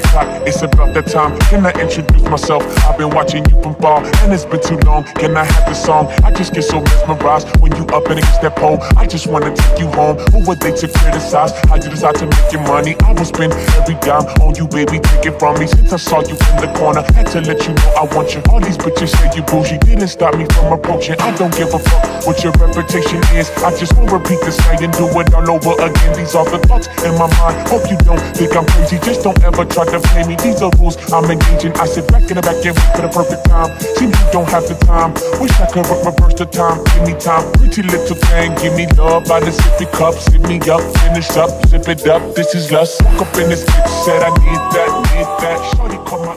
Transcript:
clock, it's about that time. Can I introduce myself? I've been watching you from far, and it's been too long. Can I have the song? I just get so mesmerized when you up and against that pole. I just wanna take you home. Who were they to criticize? How you decide to make your money? I will spend every dime on you, baby. Take it from me. Since I saw you in the corner, had to let you know I want you. All these bitches say you bougie, didn't stop me from approaching. I don't give a fuck what your reputation is. I just won't repeat this night and do it all over again. These are the thoughts in my mind. Hope you don't think I'm crazy. Just don't ever try to play me. These are rules I'm engaging. I sit back in the back and wait for the perfect time. Seems you don't have the time. Wish I could reverse the time. Give me time, pretty little thing. Give me love by the sippy cup. Sip me up, finish up, zip it up. This is lust. Woke up in this bitch, said I need that, need that. Shorty call my